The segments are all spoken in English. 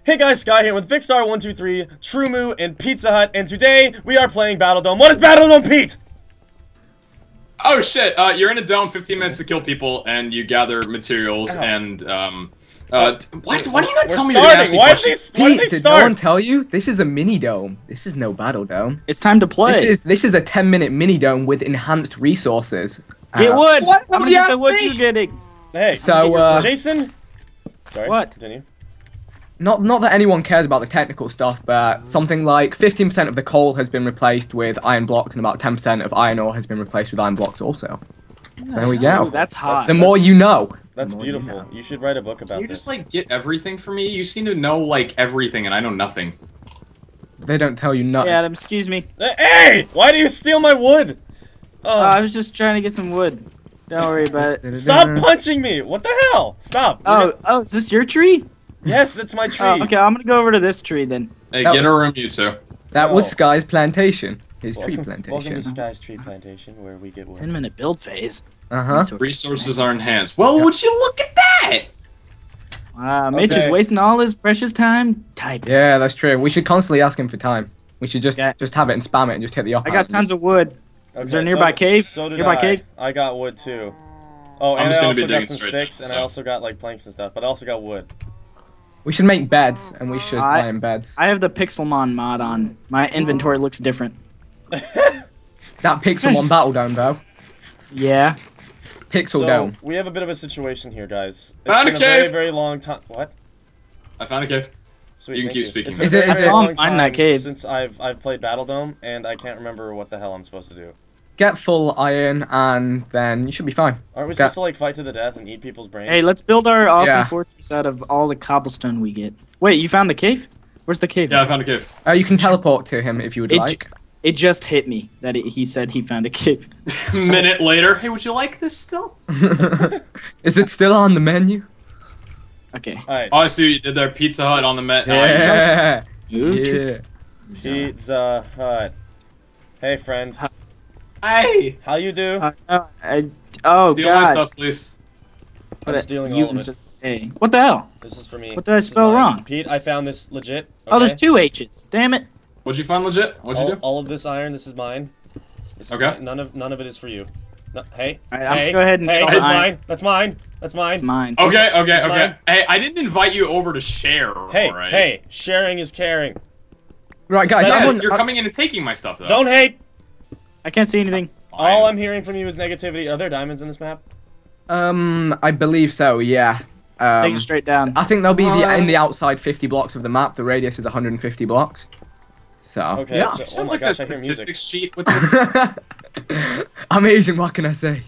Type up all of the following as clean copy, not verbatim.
Hey guys, Sky here with Vicstar123, TrueMoo, and Pizza Hut, and today we are playing Battle Dome. What is Battle Dome, Pete? Oh shit, you're in a dome, 15 minutes to kill people, and you gather materials, and, why do you not tell me to ask me questions? Why did they Did start? no one tell you? This is a mini dome. This is no battle dome. It's time to play. This is a 10-minute mini dome with enhanced resources. Get wood! What? I'm gonna You get the asked wood me? you're getting. Hey, So, Jason? Sorry, What? continue. not that anyone cares about the technical stuff, but something like 15% of the coal has been replaced with iron blocks, and about 10% of iron ore has been replaced with iron blocks also. So there we go. Ooh, that's hot. The more you know. That's The more you beautiful. know. You should write a book about Can you this. just, like, get everything for me? You seem to know, like, everything, and I know nothing. They don't tell you nothing. Hey, Adam, excuse me. Hey! Why do you steal my wood? I was just trying to get some wood. Don't worry about it. Stop punching me! What the hell? Stop. Oh, is this your tree? Yes, it's my tree. Oh, okay, I'm gonna go over to this tree then. Hey, That get a room, you two. That was Oh. Sky's plantation. His tree Welcome plantation. to Sky's Tree Plantation, where we get wood. 10-minute build phase. Uh-huh. Resources are enhanced. Well, would you look at that? Wow, Mitch is Okay. wasting all his precious time typing. Yeah, that's true. We should constantly ask him for time. We should just Okay. have it and spam it and just hit the off. I got tons of wood. Okay, Is there a nearby cave? So did Nearby I. cave? I got wood too. Oh, I'm and just I gonna be also got digging some straight sticks, down, and I so. also got like planks and stuff, but I also got wood. We should make beds, and we should I- lie in beds. I have the Pixelmon mod on. My inventory looks different. That Pixel on Battle Dome, though. Yeah. Pixel So Dome. we have a bit of a situation here, guys. It's Found a been a very, cave! very long time. What? I found a cave. Sweet, You can thank keep speaking. It's been Is a it- very, is very it- long I saw him in that time cave. since I've played Battle Dome, and I can't remember what the hell I'm supposed to do. Get full iron, and then you should be fine. Aren't we Got- supposed to like fight to the death and eat people's brains? Hey, let's build our awesome Yeah. fortress out of all the cobblestone we get. Wait, you found the cave? Where's the cave? Yeah, I found a cave. You can teleport to him if you would It like. It just hit me that he said he found a cave. A minute later, hey, would you like this still? Is it still on the menu? Okay. All right. Oh, I see what you did there. Pizza Hut on the Met. Yeah. Ooh, Yeah. Pizza Hut. Hey, friend. Hey! How you do? Oh Steal my god. stuff, please. I'm What stealing you all of it. instead- Hey, what the hell? This is for me. What did I This is spell mine. wrong? Pete, I found this legit. Oh, there's okay? 2 H's. Damn it. What'd you find legit? What'd you do? All of this iron, this is mine. This is Okay. mine. None of it is for you. No, hey. Alright, I'm hey. gonna go ahead and hey, get all that's the iron. mine. That's mine. That's mine. It's mine. Okay, okay, It's okay. mine. Hey, I didn't invite you over to share, Hey, alright? hey, sharing is caring. Right, guys. Yes, I Yes, want- you're coming in and taking my stuff, though. Don't hate. I can't see anything. All I'm hearing from you is negativity. Are there diamonds in this map? I believe so. Yeah. Take it straight down. I think they'll be in the outside 50 blocks of the map. The radius is 150 blocks. So. Okay. Yeah. So, You oh should my look at a gosh, I hear music. statistics sheet with this. I'm Asian. What can I say?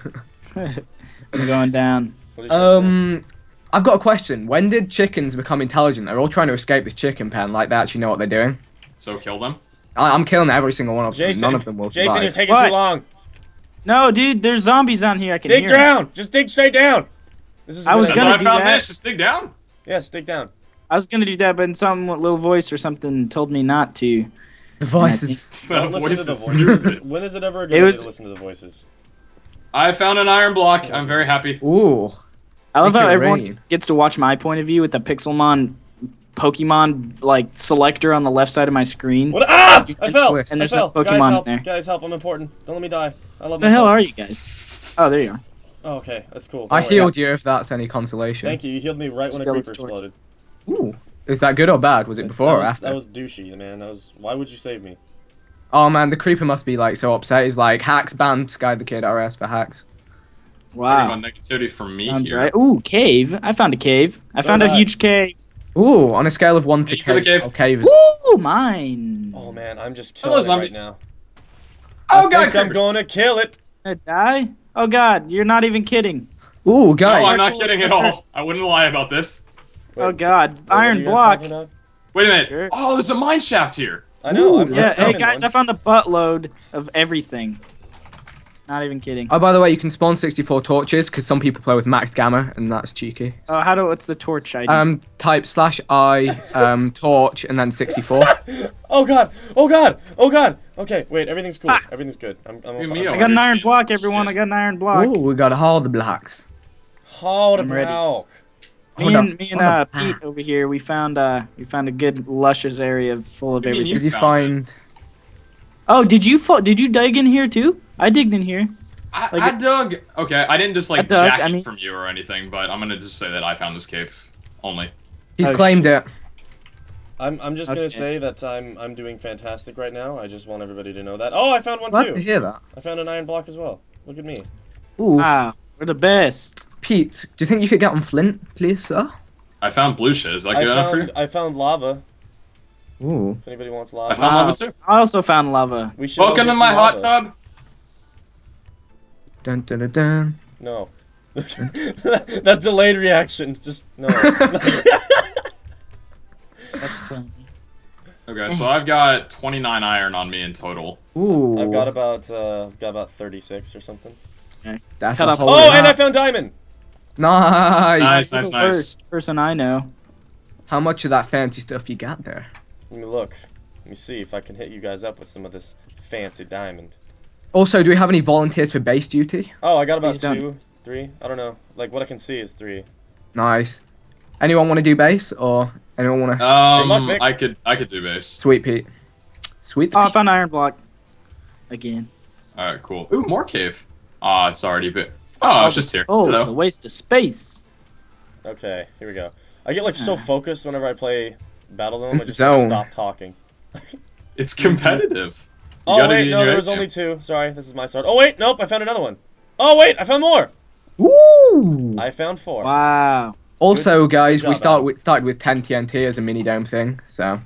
I'm going down. What did you say? I've got a question. When did chickens become intelligent? They're all trying to escape this chicken pen. Like they actually know what they're doing. So kill them. I'm killing every single one of them. Jason, None of them will Jason, you're survive. taking What? too long. No, dude, there's zombies on here. I can Dig hear 'em. down. Just dig straight down. This is I was good. That's gonna how I do found that. this. Just dig down. Yes, dig down. I was gonna do that, but some little voice or something told me not to. The voices. Don't listen to the Voices. voices. When is it ever a good It idea was- to listen to the voices? I found an iron block. I'm very happy. Ooh. I love Make how it everyone rain. gets to watch my point of view with the Pixelmon Pokemon like selector on the left side of my screen. What? Ah! I fell. twist. And I there's fell. no Guys, Pokemon help. there. Guys, help. I'm important. Don't let me die. I love What the hell myself. are you guys? Oh, there you are. Oh, okay, that's cool. I Don't worry. healed you if that's any consolation. Thank you. You healed me right when a Still creeper is torch. exploded. Ooh. Is that good or bad? Was it before or after? That was douchey, man. That was. Why would you save me? Oh man, the creeper must be like so upset. He's like, hacks banned Sky the Kid RS for hacks. Wow. Talking about negativity from me Sounds here. right. Ooh, cave. I found a cave. I So found a did I. huge cave. Ooh, on a scale of 1 to Thank you for the cave. cave. Oh, cave is Ooh, mine. Oh man, I'm just Hello, killing it zombie. right now. Oh I god, think I'm creepers. gonna kill it. Gonna die? Oh god, you're not even kidding. Ooh, No, guys. I'm not kidding at all. I wouldn't lie about this. Wait, Oh god, what are iron you guys block. talking about? Wait a minute. Sure. Oh, there's a mine shaft here. I know. Ooh, I'm Yeah, hey finding guys, I one. found a buttload of everything. Not even kidding. Oh, by the way, you can spawn 64 torches because some people play with maxed gamma, and that's cheeky. Oh, what's the torch ID? Type /I torch and then 64. Oh god! Oh god! Oh god! Okay, wait. Everything's cool. Ah. Everything's good. I'm Give me I a- got an iron Shit. block, everyone. I got an iron block. Ooh, we got all the blocks. Hold I'm ready. block. Hold up. Me and On the Pete paths. over here, we found a good luscious area full of What do you mean everything. Did you find? Oh, did you dig in here too? I digged in here. I dug. Okay, I didn't just like I dug, jack I it mean- from you or anything, but I'm gonna just say that I found this cave only. He's Oh, claimed it. I'm just gonna Okay. say that I'm doing fantastic right now. I just want everybody to know that. Oh, I found one Glad to too. hear that. I found an iron block as well. Look at me. Ooh, Wow, we're the best. Pete, do you think you could get on Flint, please, sir? I found blue shit. Is that good enough for you? I found lava. Ooh. If anybody wants I lava, found Wow. lava too. I also found lava. we should. go Welcome get to my some hot lava. tub. Dun dun dun dun. No. That delayed reaction. Just no. That's funny. Okay, so I've got 29 iron on me in total. Ooh. I've got about 36 or something. That's Cut a off whole Oh, lot. and I found diamond. Nice. Nice. The First person I know. How much of that fancy stuff you got there? Let me look. Let me see if I can hit you guys up with some of this fancy diamond. Also, do we have any volunteers for base duty? Oh, I got about Please don't. 2, 3. I don't know. Like what I can see is 3. Nice. Anyone want to do base, or anyone want to? luck, Vic. I could do base. Sweet Pete. Sweet. Oh, I Pete. found iron block. Again. All right, cool. Ooh, more cave. Ah, it's already bit. Oh, it's just here. Oh, it's a Hello. waste of space. Okay, here we go. I get like so focused whenever I play Battledome, I just Zone. stop talking. It's competitive. You Oh gotta wait, be in no, your there was A only game. 2. Sorry, this is my start. Oh wait, nope, I found another one. Oh wait, I found more. Woo! I found 4. Wow. Also, guys, good we job, started with 10 TNT as a mini dome thing. So,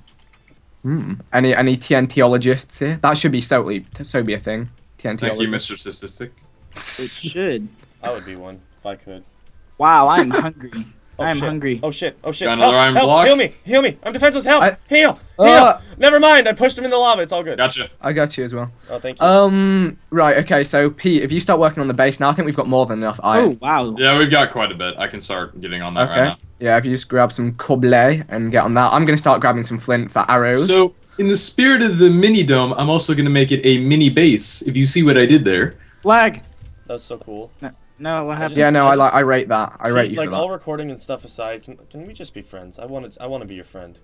any TNTologists here? That should be so be a thing. TNTologist. Thank you, Mr. Statistic. It should. I would be one if I could. Wow, I'm hungry. Oh, I'm shit. hungry. Oh shit! Oh shit! Got another iron help! block? Heal me! Heal me! I'm defenseless! Help! Heal! Uh. Never mind. I pushed him in the lava. It's all good. Gotcha. I got you as well. Oh, thank you. Right. Okay. So, Pete, if you start working on the base now, I think we've got more than enough Oh, iron. wow. Yeah, we've got quite a bit. I can start getting on that Okay. right now. Yeah. If you just grab some cobble and get on that, I'm gonna start grabbing some flint for arrows. So, in the spirit of the mini dome, I'm also going to make it a mini base. If you see what I did there. Lag. That's so cool. No, what happened? yeah. No. I just- I rate that. I rate Pete, you like for all that. recording and stuff aside, can we just be friends? I want to be your friend.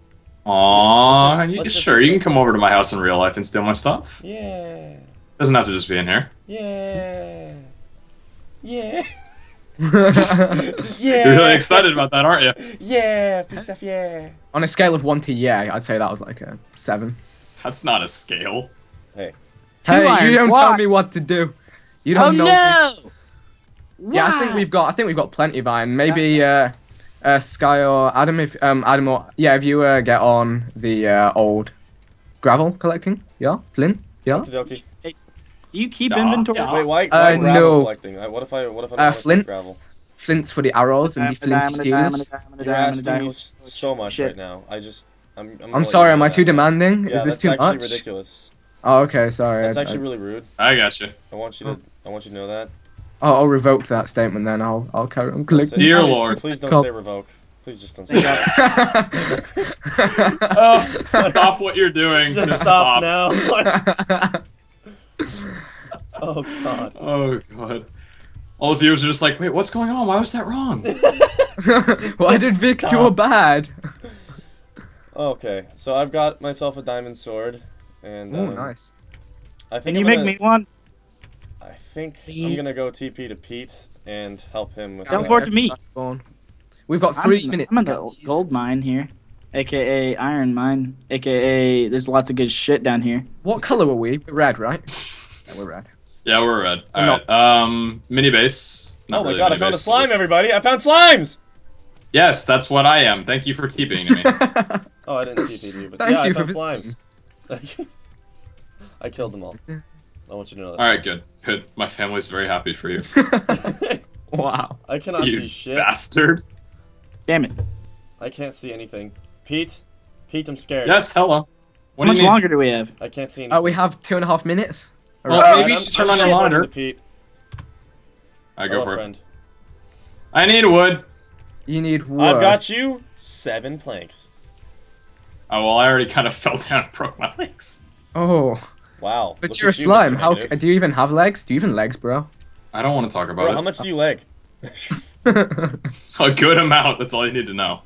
Aww, let's just sure, be you can friends. come over to my house in real life and steal my stuff. Yeah. Doesn't have to just be in here. Yeah. Yeah. Just Yeah. You're really excited about that, aren't you? Yeah. Free stuff. Yeah. On a scale of 1 to yeah, I'd say that was like a 7. That's not a scale. Hey. Hey, iron you don't tell me blocks. what to do. You Oh don't know. no! Yeah, I think we've got plenty of iron. Maybe Sky or Adam, if if you get on the old gravel collecting, yeah, Flint, yeah, Okie Do you keep Nah. inventory? Yeah. Wait, why Uh, gravel no. collecting? What if I don't want to collect gravel? Flints for the arrows and the flinty steels. You're asking me so much Shit. right now. I'm gonna I'm let sorry, you am know I too that. demanding? Yeah, Is this that's too actually much? ridiculous. Oh, okay, sorry. That's actually really rude. I got you. I want you to know that. I'll revoke that statement then. I'll carry on Say- collecting. Dear please- Lord. Please don't Come. say revoke. Please just don't say that. Oh, stop what you're doing. Just stop now. Oh god. Oh, God. All the viewers are just like, wait, what's going on? Why was that wrong? Why did Vic do a stop. bad? Okay, so I've got myself a diamond sword, and Oh, nice. I think Can you I'm make gonna- me one? I think I'm Please? gonna go TP to Pete and help him with. Teleport that. to me. Spawn. We've got 3 minutes. I'm in the guys. gold mine here, aka iron mine, aka there's lots of good shit down here. What color were we? We're red, right? Yeah, we're red. Yeah, we're red. So Alright, mini base. Not Oh my really god! I mini found a base. slime, everybody! I found slimes. Yes, that's what I am. Thank you for TPing to me. Oh, I didn't TP you, but Thank yeah, you I for found visiting. slimes. I killed them all. I want you to know that. Alright, good. Good. My family's very happy for you. Wow. I cannot You see shit. bastard. Damn it! I can't see anything. Pete, I'm scared. Yes, hello. What How much do you need? longer do we have? I can't see anything. Oh, we have 2.5 minutes. Well, Alright. maybe you should turn on your reporting monitor. to Pete. Alright, go Hello, for it. friend. I need wood. You need wood. I've got you 7 planks. Oh, well, I already kind of fell down and broke my legs. Oh, Wow. but look you're a at you, slime. Mr. How Negative. do you even have legs? Do you even legs, bro? I don't want to talk about Bro, it. how much do you leg? A good amount. That's all you need to know.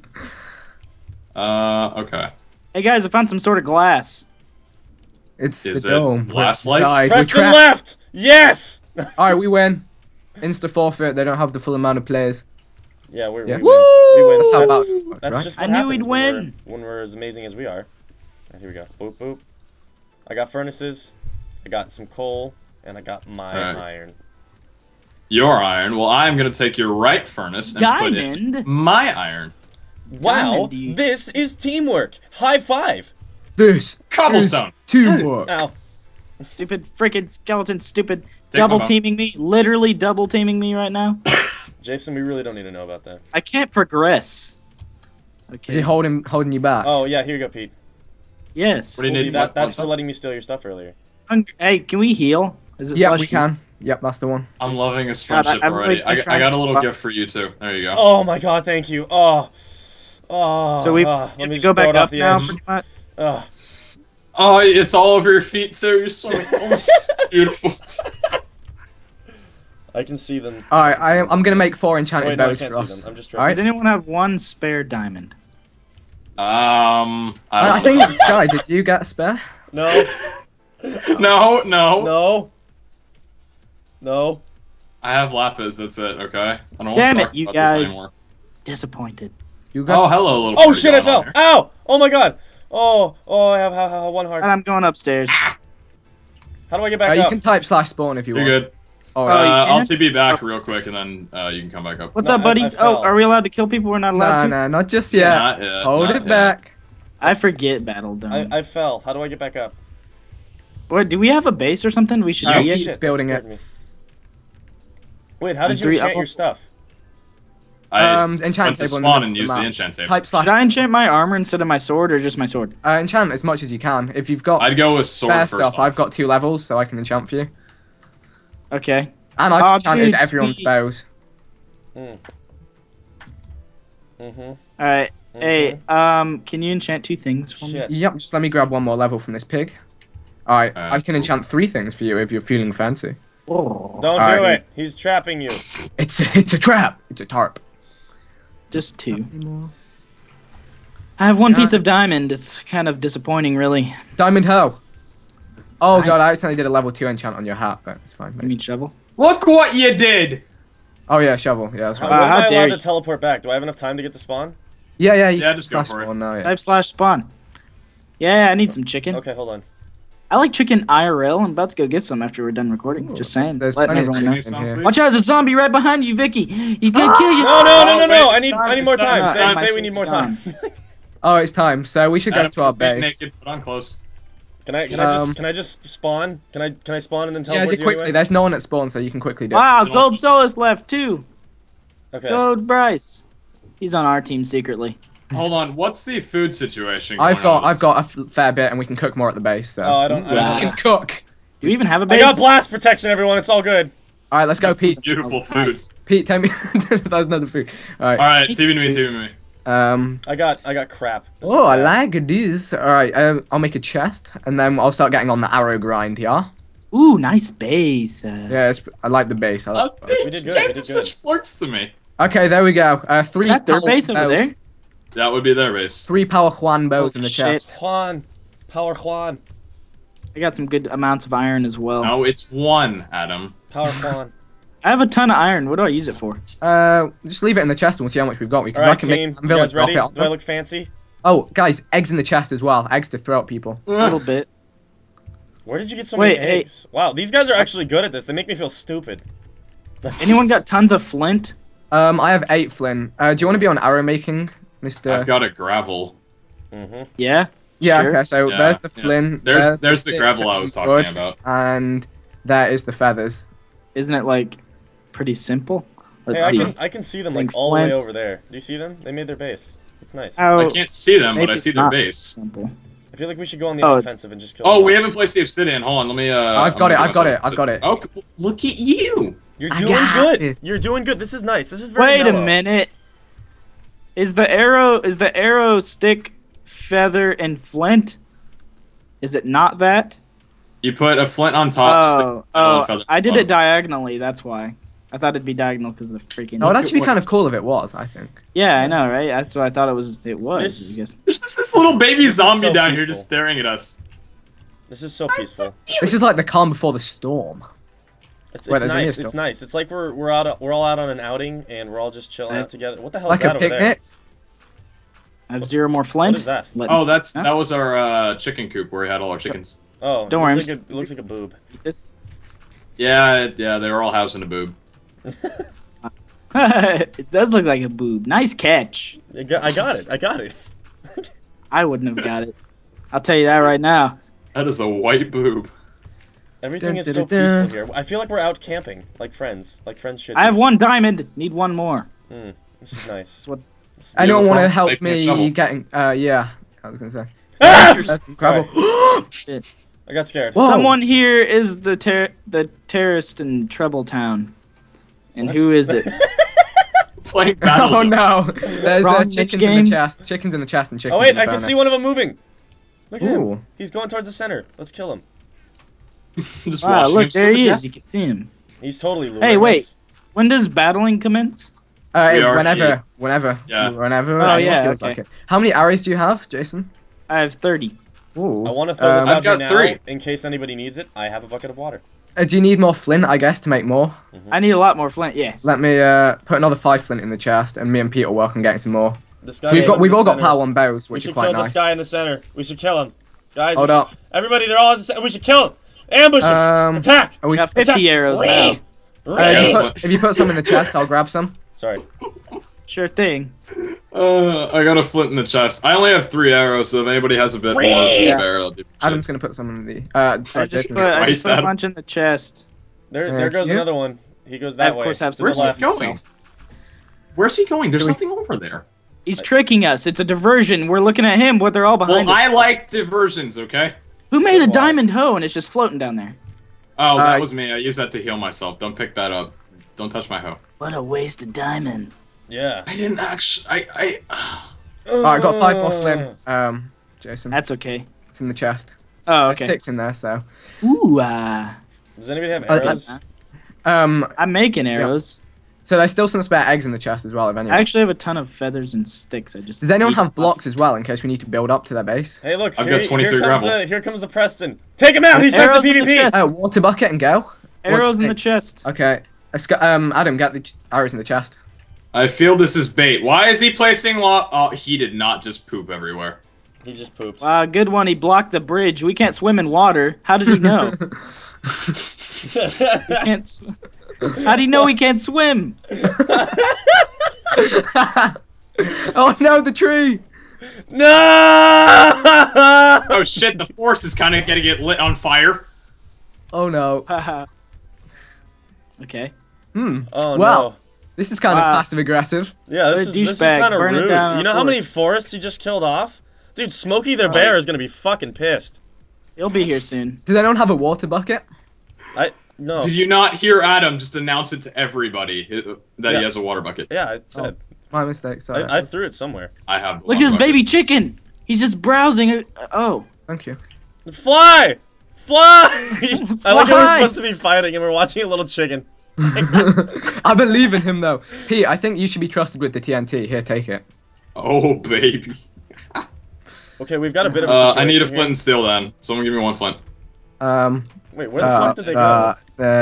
Okay. Hey guys, I found some sort of glass. It's Is the it dome. glass-like? We're Preston trapped. left. Yes. Alright, we win. Insta forfeit. They don't have the full amount of players. Yeah, we Yeah. win. We win. That's how That's, that works, that's right? just I what knew happens we'd win. when we're as amazing as we are. Right, here we go. Boop boop. I got furnaces. I got some coal, and I got my Alright. iron. Your iron. Well, I'm gonna take your right furnace and put Diamond? in my iron. Wow, Diamond, you- this is teamwork. High five. This Cobblestone. is teamwork. Ow. Stupid freaking skeleton, stupid. Take Double my teaming me. Literally double teaming me right now. Jason, we really don't need to know about that. I can't progress. Okay. Is he holding you back? Oh yeah, here you go, Pete. Yes. What do you See, need? that's for letting me steal your stuff earlier. Hey, can we heal? Is it Yeah, slushy? we can. Yep, that's the one. I'm loving his God, friendship I've already. really tried I got a little to- gift for you too. There you go. Oh my god, thank you. Oh. So we let have me to just go throw back it off up the now, edge. pretty much. Oh. Oh, it's all over your feet too. You're swimming. Oh, beautiful. I can see them. Alright, I'm gonna make 4 enchanted Wait, no, I bows can't for see us. them. I'm just Alright. Does anyone have one spare diamond? I I think Sky, did you get a spare? No. No. No. No. I have lapis. That's it. Okay. I don't Damn want to it, talk you about this guys. anymore. Disappointed. You got. Oh, hello, little. Oh party shit! I going fell. on here. Ow! Oh my god. Oh, I have one heart. And I'm going upstairs. How do I get back you up? can type /spawn if you You're want. good. Oh, Oh, yeah. you I'll can? TB back real quick, and then you can come back up. What's No, up, buddies? I fell. Oh, are we allowed to kill people? We're not allowed Nah, to? nah, not just yet. Not yet, Hold not it yet. back. I forget Battle Dome. I fell. How do I get back up? What, do we have a base or something? We should Oh, be shit. at? He's building that it. scared me. Wait, how did you Three enchant up- your stuff? I enchant went to table in the spawn middle and of use the map. enchant table. Type Should I enchant my armor instead of my sword, or just my sword? enchant as much as you can. If you've got I'd go with sword spare first. stuff, I've got 2 levels, so I can enchant for you. Okay. And I've Oh, enchanted dude, everyone's sweet. bows. Mm-hmm. Alright. Hey, can you enchant 2 things for me? Shit. Yep, just let me grab 1 more level from this pig. Alright, I can cool. enchant 3 things for you if you're feeling fancy. Oh, Don't do Alright. it. He's trapping you. It's a trap. It's a tarp. just 2. I have 1 piece of diamond. It's kind of disappointing, really. Diamond hoe. Oh god, I accidentally did a level 2 enchant on your hat, but it's fine. I Mate. mean, shovel. Look what you did! Oh yeah, shovel. Yeah, that's How, fine. when am how I dare allowed you. to teleport back? Do I have enough time to get to spawn? Yeah, you Yeah, can just go slash for it. spawn now, yeah. Type /spawn. Yeah, I need some chicken. Okay, hold on. I like chicken IRL. I'm about to go get some after we're done recording. Ooh, Just saying. there's Letting plenty of everyone chicken know. in here. Watch out, there's a zombie right behind you, Vicky. He's gonna kill you. No, no, no, no, no! wait, I it's need time, more it's time. time, Say it's we need more time. Oh, it's time. So we should go Adam, to our get base. naked, put on clothes. Can I just spawn? Can I spawn and then Yeah, teleport just you quickly. anyway? There's no one at spawn, so you can quickly do it. Wow, It's Gold all- Solus left too. Okay. Gold Bryce. He's on our team secretly. Hold on, what's the food situation? I've going on with got this? a fair bit, and we can cook more at the base. So Oh, I don't. we can cook. Do you even have a I base? got blast protection, everyone. It's all good. All right, let's go, That's Pete. beautiful food. Pete, tell me. That's not the food. All right. Alright, TV to me. I got crap. Oh, I like this. All right, I'll make a chest, and then I'll start getting on the arrow grind. Yeah. Ooh, nice base. Yeah, I like the base. I like We did good, You guys we are did such good. flirts to me. Okay, there we go. 3 Is that their power base over bows. there? That would be their base. 3 power Juan bows in Holy the shit. chest. Juan, power Juan, I got some good amounts of iron as well. No, it's 1, Adam. power Juan. I have a ton of iron. What do I use it for? Just leave it in the chest and we'll see how much we've got. We All I right, can team. make You anvil guys and drop ready? it on Do I them. look fancy? Oh, guys, eggs in the chest as well. Eggs to throw at people. A little bit. Where did you get so Wait, many hey. eggs? Wow, these guys are actually good at this. They make me feel stupid. Anyone got tons of flint? I have 8 flint. Do you want to be on arrow making, Mr. I've got a gravel. Mm-hmm. Yeah. Yeah, Sure. okay, so Yeah, there's the yeah. flint. There's the sticks gravel I and was wood, talking about. And there is the feathers. Isn't it like pretty simple? Let's Hey, see. I can see them Think like all the way flint. over there. Do you see them? They made their base. It's nice. How, I can't see them, but maybe I it's see their not base. Simple. I feel like we should go on the Oh, it's- offensive and just kill Oh, them we all. haven't placed the obsidian. Hold on, let me. I've got it, I've got it. Oh, look at you! You're I doing got good. this. You're doing good. This is nice. This is very Wait a mellow. minute. Is the arrow stick, feather, and flint? Is it not that? You put a flint on top. stick Oh, metal and feather I did on it diagonally. That's why. I thought it'd be diagonal because of the freaking. Oh, it'd actually be kind of cool if it was. I think. Yeah, I know, right? That's what I thought it was. I guess. There's just this little baby zombie so down here peaceful. just staring at us. This is so peaceful. This is like the calm before the storm. It's Wait, there's only a nice. storm. It's nice. It's like we're all out on an outing and we're all just chilling out together. What the hell Like is that a over there? picnic. I have 0 more flint. What is that? Oh, that Huh? was our chicken coop where we had all our chickens. Oh, Don't worry, it looks like a boob. Eat this. Yeah, they were all housing a boob. It does look like a boob. Nice catch. I got it. I got it. I wouldn't have got it. I'll tell you that right now. That is a white boob. Everything is so Dun, dun, dun, peaceful here. I feel like we're out camping, like friends should. I have be. 1 diamond. Need 1 more. This is nice. what- This is Anyone want to Make help me a shovel. me getting? Yeah, I was gonna say. Ah! That's gravel. Shit. I got scared. Whoa. Someone here is the terrorist in Trouble Town. And What? who is it? Playing battle. Oh no! There's Wrong chickens in the game. chest. Chickens in the chest and chickens. Oh wait, in the I can furnace. see one of them moving. Look at Ooh. him. He's going towards the center. Let's kill him. Just Wow, watching look, him there he so is. You can see him. He's totally luring Hey, wait. us. When does battling commence? We are Whenever, here. whenever, Oh, it yeah, feels okay. like it. How many arrows do you have, Jason? I have 30. Ooh. I want to throw this Um, out there I've got now 3. in case anybody needs it. I have a bucket of water. Do you need more flint? I guess to make more. I need a lot more flint, yes. Let me put another 5 flint in the chest, and me and Pete will work on getting some more. This So guy we've in all the got center. power 1 bows, We which should is quite kill nice. this guy in the center. We should kill him, guys. Hold we should- up. Everybody, they're all in the center. We should kill him. Ambush him. Attack. Are We we, got 50 Attack. arrows now. if you put some in the chest, I'll grab some. Sorry. Sure thing. I got a flint in the chest. I only have 3 arrows, so if anybody has a bit more to spare, I'll do. Adam's gonna put some in the. I Sorry, just Jason. put a Waste that. bunch in the chest. There Thank goes you. another one. He goes I, that of way. course, have to some the Where's he left. going? Where's he going? There's nothing over there. He's tricking us. It's a diversion. We're looking at him, but they're all behind Well, us. I like diversions, okay? Who made So a do I. diamond hoe and it's just floating down there? Oh, that was me. I used that to heal myself. Don't pick that up. Don't touch my hoe. What a waste of diamond. Yeah. I didn't actually. Alright, I got 5 more flint. Jason. That's okay. It's in the chest. Oh, There's okay. 6 in there, so. Ooh, Does anybody have I- arrows? I'm making arrows. So there's still some spare eggs in the chest as well, if anyone. I actually have a ton of feathers and sticks. I just Does anyone need have to- blocks as well in case we need to build up to their base? Hey, look. I've here, got 23 here comes gravel. here comes the Preston. Take him out. He starts Arrows the in the PvP. chest. Water bucket and go. Arrows in the think? chest. Okay. Adam, get the arrows in the chest. I feel this is bait. Why is he placing Oh, he did not just poop everywhere. He just pooped. Wow, good one. He blocked the bridge. We can't swim in water. How did he know? We can't. How do you know he can't swim? Oh no, the tree! No! Oh shit, the force is kind of gonna get lit on fire. Oh no. Haha. Okay. Oh Well, no. this is kind of Wow. passive aggressive. Yeah, What a this is douchebag, kind of burning rude. down You our know how many forest. forests he just killed off? Dude, Smokey the bear is gonna be fucking pissed. He'll be here soon. Does anyone have a water bucket? No. Did you not hear Adam just announce it to everybody that Yeah. he has a water bucket? Yeah, it said. My mistake, sorry. I threw it somewhere. I have. Look at this baby chicken. He's just browsing. Oh. Thank you. Fly! Fly! I like how we're Fly! supposed to be fighting and we're watching a little chicken. I believe in him though. Pete, I think you should be trusted with the TNT. Here, take it. Oh baby. Okay, we've got a bit of a situation I need a here. flint and steel then. Someone give me 1 flint. Wait, where the fuck did they go?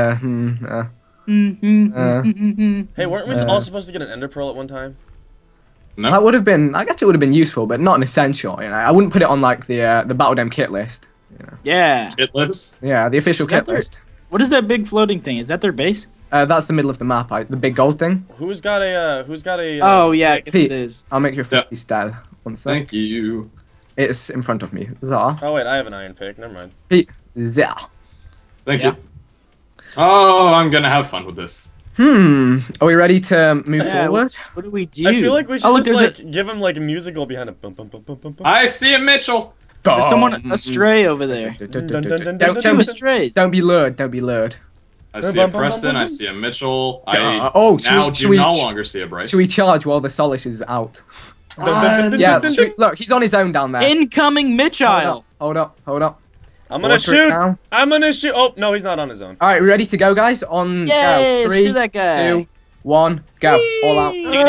Hey, weren't we all supposed to get an ender pearl at one time? No. That would have been. I guess it would have been useful, but not an essential. You know, I wouldn't put it on like the Battle Dem kit list. Yeah. Hit list. Yeah, the official Is that kit their- list. What is that big floating thing? Is that their base? That's the middle of the map. The big gold thing. Who's got a? Oh yeah, I guess Pete. it is. I'll make you a Yeah. 50 stat. One sec. Thank you. It's in front of me. Zah. Oh wait, I have an iron pick. Never mind. Pete. Zah. Thank Yeah. you. Oh, I'm gonna have fun with this. Are we ready to move Yeah, forward? What do we do? I feel like we should Oh, look, just there's like give him like a musical behind it. Bum, bum, bum, bum, bum, bum. I see a Mitchell. there's someone astray over there. Don't Two be, astrays. don't be lured. Don't be lured. I see a Preston. I see a Mitchell. I Oh, should now we- do should we- no longer see a Bryce. Should we charge while the Solace is out? Dun, dun, dun, Yeah. dun, should we- dun. look, he's on his own down there. Incoming Hold Mitchell. up. Hold up. Hold up. I'm gonna Water it shoot. down. I'm gonna shoot. Oh no, he's not on his own. All right, we ready to go, guys? On Yay, go. screw 3, that guy. 2, 1, go. All out. This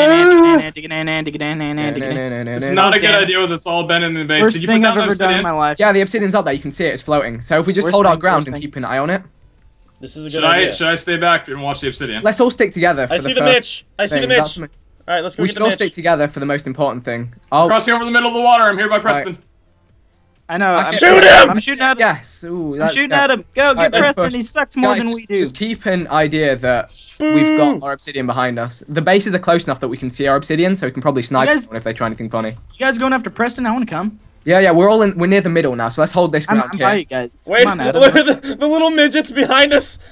is not a good idea with us all been in the base. Worst Did you thing put I've down ever done in my obsidian? life. Yeah, the obsidian's up there. You can see it. It's floating. So if we just Worst hold our thing, ground worst and thing. keep an eye on it. This is a good Should idea. I stay back and watch the obsidian? Let's all stick together for I the see the first Mitch. I see the thing. That's Mitch. All right, let's go We get should the all Mitch. stick together for the most important thing. Oh, Crossing over the middle of the water. I'm here by Preston. I know. I'm Shoot him! I'm shooting at him. yes. Ooh, I'm let's shooting go. at him. Go, Alright, get let's Preston. push. He sucks more Guys, than we do. just keep an idea that we've got our obsidian behind us. The bases are close enough that we can see our obsidian, so we can probably snipe You guys- someone if they try anything funny. You guys going after Preston? I want to come. Yeah, we're near the middle now, so let's hold this I'm ground by here. you guys. Wait, Come on, Adam. look at the little midgets behind us.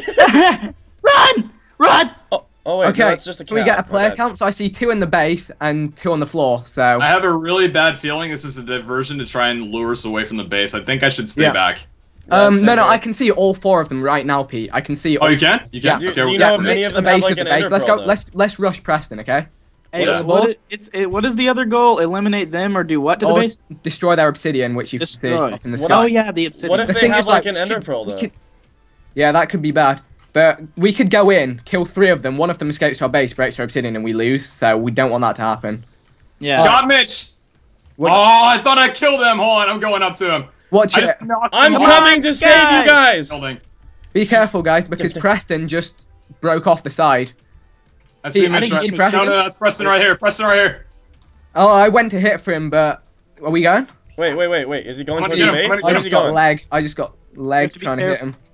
Run! Run! Oh wait, Okay, no, it's just a can we cow. get a My player bad. count? So I see 2 in the base and 2 on the floor, so... I have a really bad feeling this is a diversion to try and lure us away from the base. I think I should stay Yeah. back. Yeah, same no, here. I can see all 4 of them right now, Pete. I can see Oh, all... you can? You can? Yeah. Okay, Do you well, know if any Mitch of at the them have, base like, of the an base. ender Let's pearl, go. though? Let's rush Preston, okay? Hey, Yeah. what is the other goal? Eliminate them or do what to the Or base? destroy their obsidian, which you can see Destroy. up in the What sky. Oh yeah, the obsidian. What if The they thing have is, like like, an we ender could- pearl we though? could- Yeah, that could be bad. But we could go in, kill 3 of them. One of them escapes to our base, breaks our obsidian, and we lose. So we don't want that to happen. Yeah. Got Mitch! What- Oh, I thought I killed him. Hold on, I'm going up to him. Watch I it. just knocked I'm him coming off to save you guys. the building. Be careful, guys, because Preston just broke off the side. I see I Mitch think right you No, see Preston? no, that's Preston right here. Preston right here. Oh, I went to hit for him, but are we going? Wait. Is he going I'm to gonna the get him, base? I'm I Where's just he got going? leg. I just got leg to be trying to hit careful. him.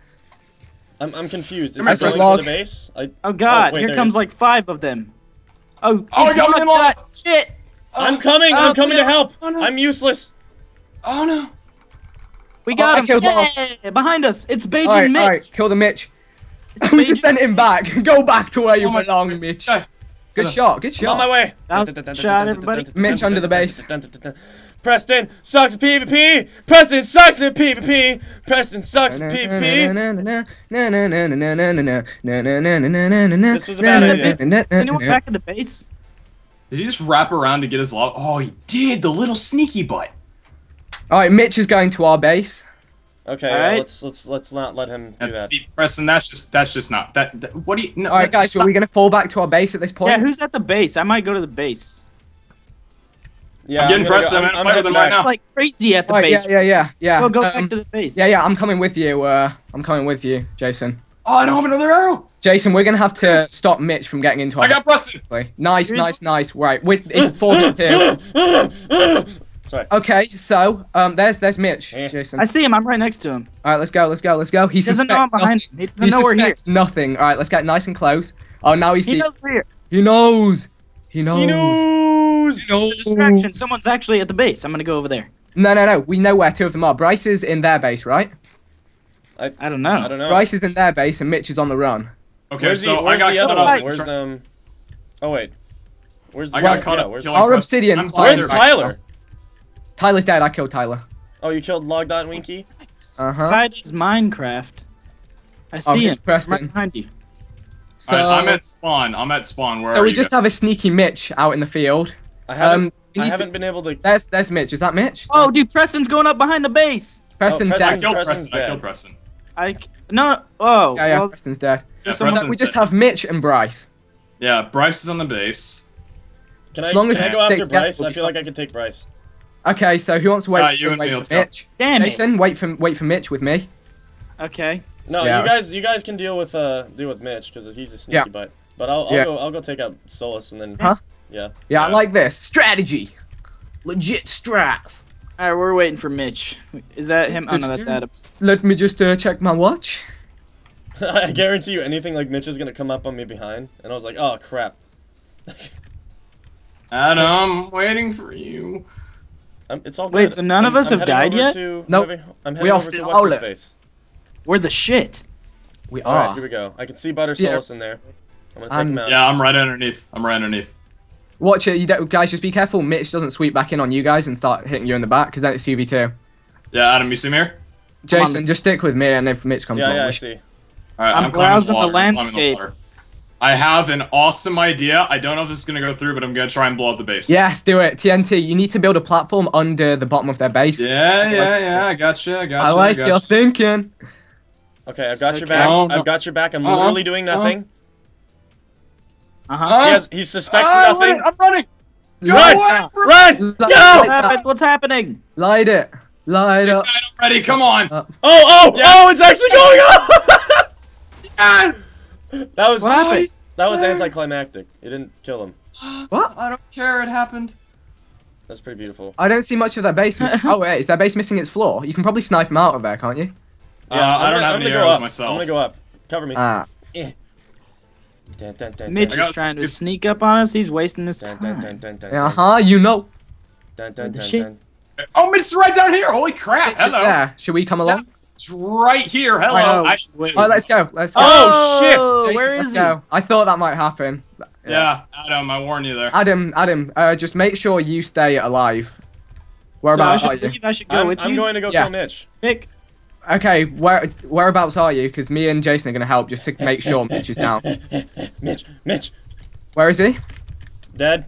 I'm confused. Is Come he here, going Preston. to the base? Oh god, Oh, wait, here there comes he is. like 5 of them. Oh, Oh, it's he got me not in the that shit. I'm coming. Oh, I'm coming to help. Oh, no. I'm useless. Oh no. We I got him. killed one. Yeah, behind us. It's Beijing Alright, Mitch. alright, kill the Mitch. We just sent him back. Go back to where you Oh my belong, God. Mitch. Okay. Good shot, good I'm on my shot. way. That was a shot, everybody. Mitch under the base. Preston sucks at PvP. Preston sucks at PvP. Preston sucks at PvP. This was a bad idea. Anyone back at the base? Did he just wrap around to get his love? Oh, he did. The little sneaky butt. Alright, Mitch is going to our base. Okay, Alright. let's not let him do And that. see, Preston, that's just not that. What do you? No, Alright, guys, stop. are we going to fall back to our base at this point? Yeah, who's at the base? I might go to the base. Yeah, I'm getting gonna Preston. I'm gonna fight with him heading right back. now. Like crazy at the Alright, base. yeah. Go back to the base. Yeah, I'm coming with you. I'm coming with you, Jason. Oh, I don't have another arrow. Jason, we're going to have to stop Mitch from getting into our I got Preston. base. Nice, Seriously? nice. Right, it's 4 here. Sorry. Okay, so there's Mitch, Eh. Jason. I see him. I'm right next to him. All right, let's go. He He doesn't know I'm suspects behind nothing. him. He doesn't He know we're here. suspects nothing. All right, let's get nice and close. Oh, now he He sees. knows we're here. He knows. He knows. He knows. It's a distraction. Someone's actually at the base. I'm gonna go over there. No. We know where 2 of them are. Bryce is in their base, right? I don't know. I don't know. Bryce is in their base, and Mitch is on the run. Okay, Where's so where's I got the other caught one? up. Where's Oh wait. Where's I got where's- caught yeah, up. Where's, killing Our Preston. obsidian's I'm fine. where's farther. Tyler? Tyler's dead. I killed Tyler. Oh, you killed Logdot and Winky? Uh-huh. Guy does Minecraft. I see him. here's Preston. Right behind you. So, Alright, I'm at spawn. Where so are we you just guys? have a sneaky Mitch out in the field. I haven't we I need haven't been able to There's Mitch. Is that Mitch? Oh, dude, Preston's going up behind the base. Preston's Preston- I dead. killed Preston's Preston. I dead. killed Preston. No. Oh. Yeah, Well, Preston's dead. Yeah, someone- So Preston's we just dead. have Mitch and Bryce. Yeah, Bryce is on the base. Can As long as I we go stick after together, Bryce? we'll I be feel fine. like I could take Bryce. Okay, so who wants to Scott, wait, you and me, wait let's for go. Mitch? damn Jason, it. wait for Mitch with me. Okay. No, Yeah. you guys can deal with Mitch because he's a sneaky Yeah. butt. But I'll Yeah. go take out Solus and then Huh? yeah. Yeah, I Yeah. like this strategy. Legit strats. All right, we're waiting for Mitch. Is that him? Oh no, that's Adam. Let me just check my watch. I guarantee you anything like Mitch is gonna come up on me behind, and I was like, oh crap. Adam, waiting for you. It's all Wait, good. so none of us I'm have heading died over yet? to- Nope. I'm We heading are over to flawless. what's-his-face. We're the shit. We All right, are. here we go. I can see Butter Yeah. Solus in there. I'm gonna take him out. Yeah, I'm right underneath. Watch it, guys. Just be careful. Mitch doesn't sweep back in on you guys and start hitting you in the back, because then it's 2v2. Yeah, Adam, you see me here? Jason, just stick with me, and if Mitch comes Yeah, along, I we see. Alright, I'm climbing browsing the water, I'm climbing landscape. water. I have an awesome idea. I don't know if this is gonna go through, but I'm gonna try and blow up the base. Yes, do it. TNT, you need to build a platform under the bottom of their base. Yeah. I gotcha. I like your thinking. Okay, I've got your back. I've got your back. I'm literally doing nothing. He's suspects nothing. I'm running. Run! Go! What's happening? Light it. Light up. Ready? Come on. Oh! It's actually going up. Yes. That was What? that was anticlimactic. It didn't kill him. What? I don't care. It happened. That's pretty beautiful. I don't see much of their base. Oh wait, is their base missing its floor? You can probably snipe them out of there, can't you? Yeah, I don't have any arrows myself. I'm gonna go up. Cover me. Mitch is trying to sneak up on us. He's wasting his time. You know. Oh, Mitch is right down here. Holy crap! It's just there. Should we come along? It's right here. Hello. Alright, let's go. Let's go. Oh shit! Jason, where is let's he? go. I thought that might happen. Yeah, Adam, I warned you there. Adam, just make sure you stay alive. Whereabouts are you? I should go with you. I'm going to go kill Mitch. Pick. Okay, whereabouts are you? Because me and Jason are gonna help just to make sure Mitch is down. Mitch. Where is he? Dead.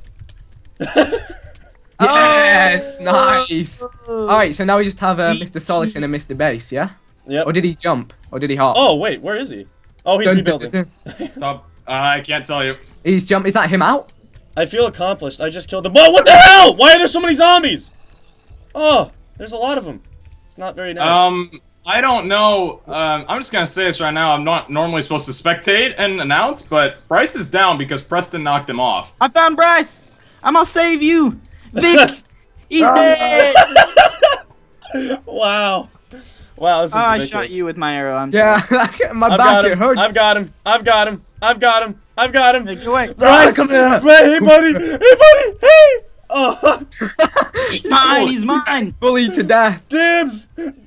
Yes, nice. Alright, so now we just have Mr. Solis and a Mr. Base, yeah? Yep. Or did he jump? Or did he hop? Oh wait, where is he? Oh, he's rebuilding. Stop. I can't tell you. He's jumped. Is that him out? I feel accomplished. I just killed the. Whoa! What the hell? Why are there so many zombies? Oh, there's a lot of them. It's not very nice. I don't know. I'm just gonna say this right now. I'm not normally supposed to spectate and announce, but Bryce is down because Preston knocked him off. I found Bryce. I'm gonna save you, Vic. He's dead. Wow. Wow, this is I ridiculous. shot you with my arrow. I'm Yeah, sorry. my back it hurts. I've got him. Hey, get away. Bryce, come here. Hey, buddy. Hey. Oh. He's mine. He's mine. Bullied to death. Dibs.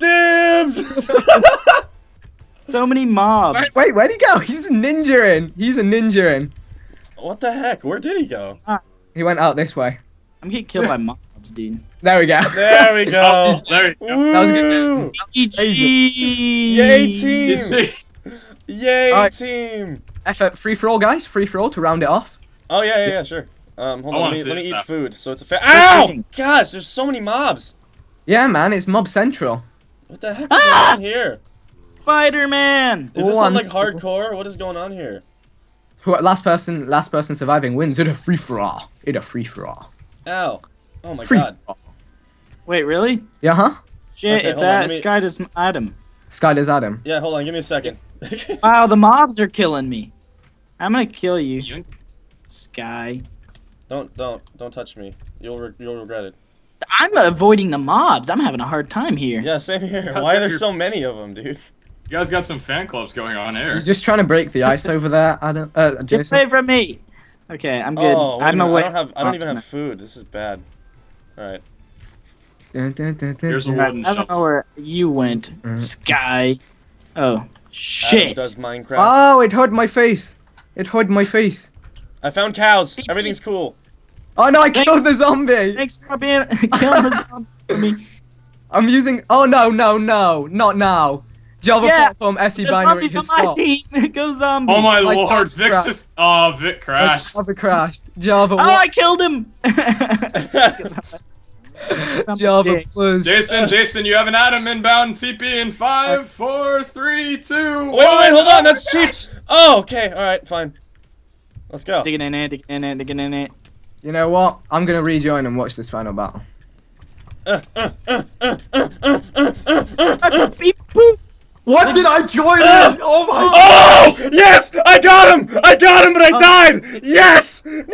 So many mobs. Wait, where'd he go? He's a ninja. What the heck? Where did he go? He went out this way. I'm getting killed by mobs, dude. There we go. There we go. There you go. That was good. Yay, team. Yay, Alright. team. Free for all, guys. Free for all to round it off. Oh, yeah, sure. Hold on, let me eat stuff. food. So it's a Ow! Gosh, there's so many mobs. Yeah, man, it's Mob Central. What the heck is going on here? Spider-Man. Is this on like hardcore? What is going on here? Last person surviving wins. It's a free for all. Ow. Oh my Free. god. Wait, really? Yeah, huh? Shit, Okay, it's hold on, let me- Sky does Adam. Sky does Adam. Yeah, hold on, give me a second. Wow, the mobs are killing me. I'm gonna kill you, Sky. Don't touch me. You'll regret it. I'm avoiding the mobs. I'm having a hard time here. Yeah, same here. How's Why are that there your- so many of them, dude? You guys got some fan clubs going on here. He's just trying to break the ice over there, Adam. Get Jason. away from me. Okay, I'm good. Oh, wait a I'm minute, away. I don't even from have food. This is bad. All right. Here's a mobs. wooden I don't know where you went, Sky. Oh, Adam shit. does Minecraft. Oh, it hurt my face. I found cows. Everything's cool. Oh no, I killed the zombie. Thanks for being killing the zombie for me. I'm using. Oh no, not now. Java Yeah, platform SE The binary zombies has on my stopped. team. Go zombie. Oh my Like, lord, Java Vic's crashed. just. Oh, Vic crashed. Java crashed. Java. Oh, I killed him. Java plus. Jason, you have an Adam inbound TP in 5, 4, 3, 2, 1. Wait, hold on. That's cheap. Oh, okay. All right, fine. Let's go. Digging in it. You know what? I'm gonna rejoin and watch this final battle. What did I join in? Oh my Oh! Yes! I got him, but I died! Yes! It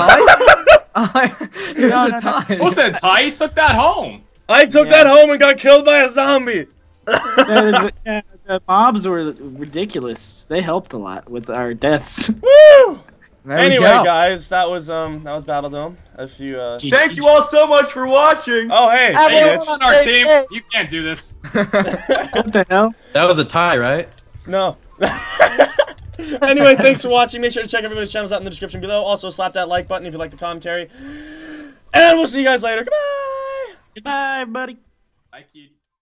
was a tie. What was that, Ty? He took that home. I took that home and got killed by a zombie. The mobs were ridiculous. They helped a lot with our deaths. Woo! There Anyway, we go. guys, that was Battle Dome. If you Thank you all so much for watching. Oh, hey, Hey, Mitch. you're on our team. You can't do this. What the hell? That was a tie, right? No. Anyway, thanks for watching. Make sure to check everybody's channels out in the description below. Also, slap that like button if you like the commentary. And we'll see you guys later. Goodbye! Goodbye, everybody. Bye, kid.